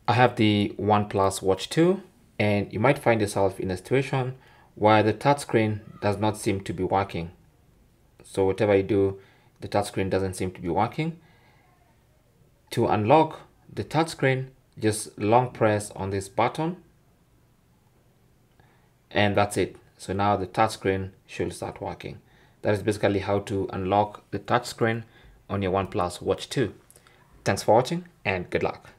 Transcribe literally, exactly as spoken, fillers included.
I have the OnePlus Watch two, and you might find yourself in a situation where the touchscreen does not seem to be working. So whatever you do, the touchscreen doesn't seem to be working. To unlock the touchscreen, just long press on this button, and that's it. So now the touchscreen should start working. That is basically how to unlock the touchscreen on your OnePlus Watch two. Thanks for watching and good luck.